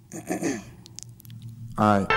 Alright.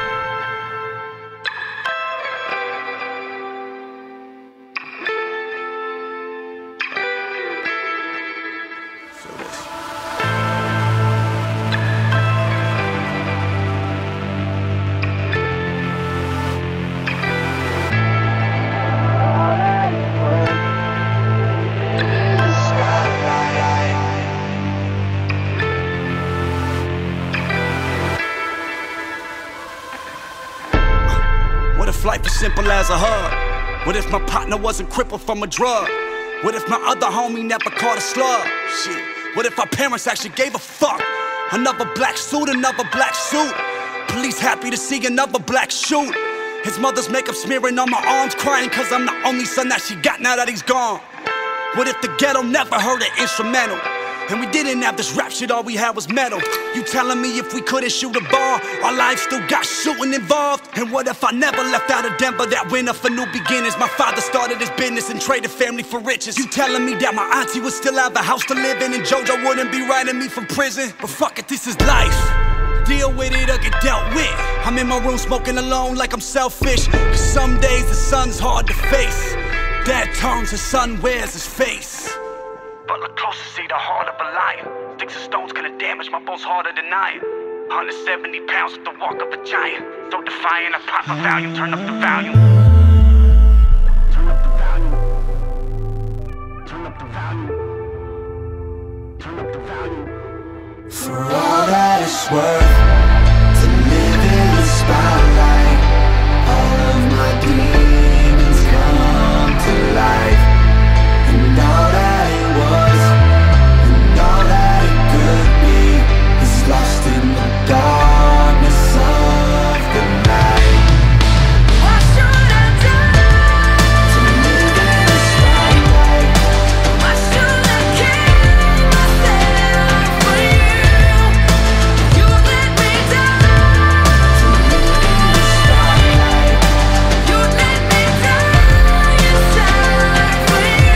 What if life is simple as a hug? What if my partner wasn't crippled from a drug? What if my other homie never caught a slug? Shit. What if our parents actually gave a fuck? Another black suit, another black suit. Police happy to see another black shoot. His mother's makeup smearing on my arms, crying cause I'm the only son that she got now that he's gone. What if the ghetto never heard an instrumental? And we didn't have this rap shit, all we had was metal. You telling me if we couldn't shoot a ball, our lives still got shooting involved? And what if I never left out of Denver that winter for new beginnings? My father started his business and traded family for riches. You telling me that my auntie would still have a house to live in and JoJo wouldn't be writing me from prison? But fuck it, this is life. Deal with it or get dealt with. I'm in my room smoking alone like I'm selfish, cause some days the sun's hard to face. Dad turns, his son wears his face. But look closer, see the heart of a lion. Sticks and stones could've damaged my bones harder than iron. 170 pounds with the walk of a giant. So defiant, I pop a volume, turn up the volume. Turn up the volume. Turn up the volume. Turn up the volume. For all that it's worth, to live in the spotlight, all of my demons come to life. And all that it was, and all that it could be, is lost in the darkness of the night. Why should I die? To live in the spotlight. Why should I kill myself for you? You let me die. To live in the spotlight. You let me die inside for you.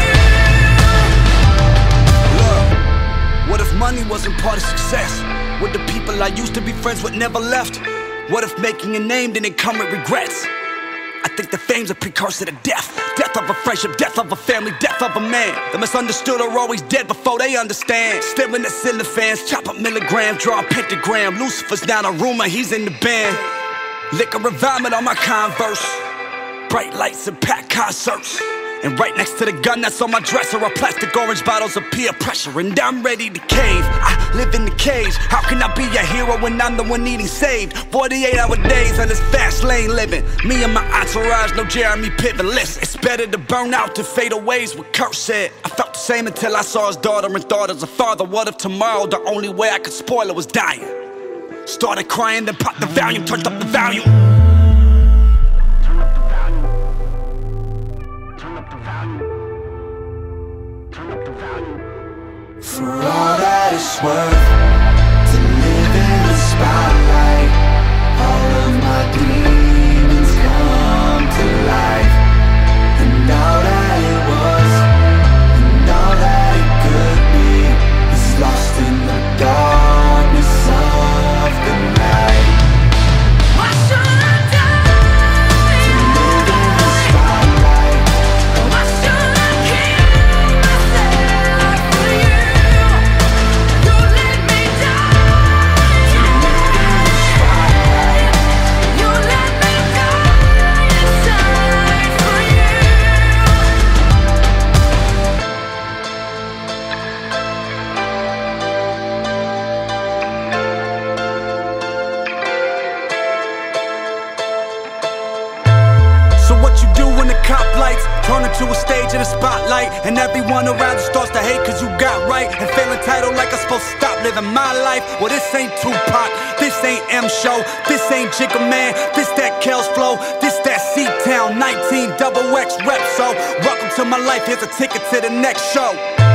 What if money wasn't part of success? What the people I used to be friends with never left? What if making a name didn't come with regrets? I think the fame's a precursor to death. Death of a friendship, death of a family, death of a man. The misunderstood are always dead before they understand. Staring at ceiling fans, chop up milligrams, draw a pentagram. Lucifer's not a rumor, he's in the band. Liquor and vomit on my Converse. Bright lights and packed concerts. And right next to the gun that's on my dresser are plastic orange bottles of peer pressure. And I'm ready to cave, I live in the cage. How can I be a hero when I'm the one needing saved? 48-hour days on this fast lane living. Me and my entourage, no Jeremy Piven. Listen, it's better to burn out than fade away is what Kurt said. I felt the same until I saw his daughter and thought as a father, what if tomorrow the only way I could spoil it was dying? Started crying, then popped the volume, turned up the volume. For all that it's worth, to live in the spotlight, all of my demons come to life. And all that it was, and all that it could be, is lost in the darkness of the night. Why should I die? To live in the spotlight. Why should I kill myself for you? You let me die. To live in the spotlight. You let me die inside for you. So what you do when the cop lights turn into a stage and a spotlight, and everyone around you starts to hate cause you got right, and feel entitled like I'm supposed to stop living my life? Well, this ain't Tupac, this ain't M Show, this ain't Jigga Man, this that Kells Flow, this that C-Town 19XX rep. So welcome to my life, here's a ticket to the next show.